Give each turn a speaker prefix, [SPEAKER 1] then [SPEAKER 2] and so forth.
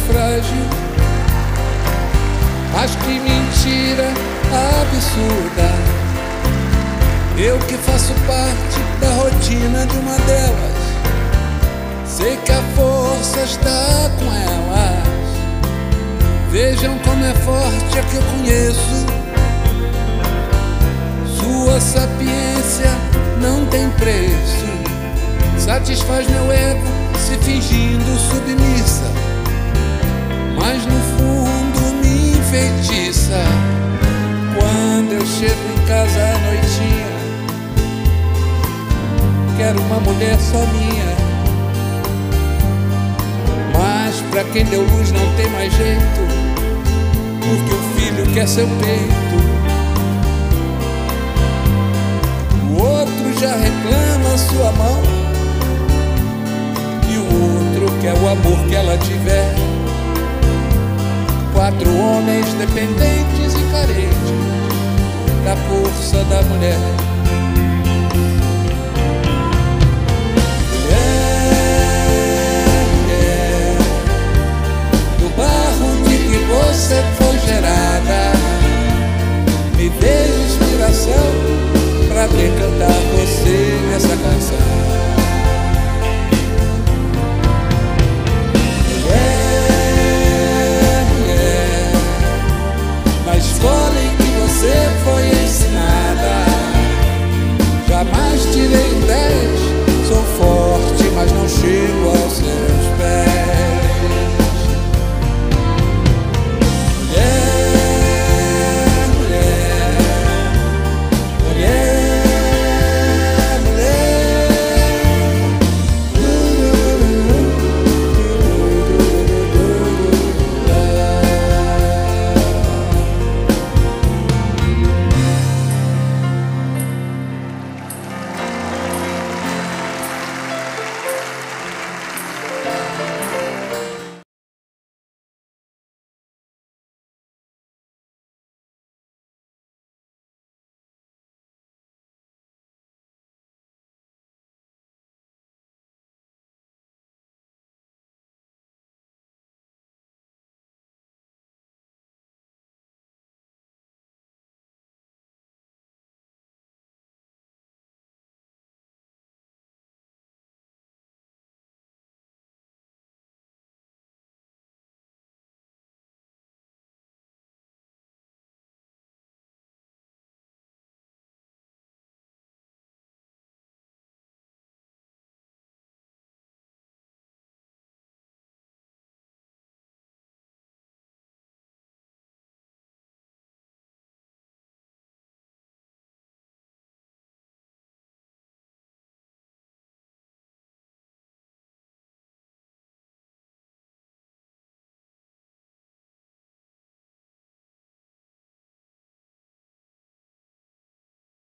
[SPEAKER 1] frágil. Mas que mentira absurda. Eu que faço parte da rotina de uma delas, sei que a força está com elas. Vejam como é forte a que eu conheço. Sua sapiência não tem preço. Satisfaz meu ego se fingindo submissa, mas no fundo me enfeitiça. Quando eu chego em casa à noitinha, quero uma mulher só minha. Mas pra quem deu luz não tem mais jeito, porque o filho quer seu peito. O outro já reclama sua mão, e o outro quer o amor que ela tiver. 4 homens dependentes e carentes da força da mulher. Mulher, do barro de que você foi gerada, me dê inspiração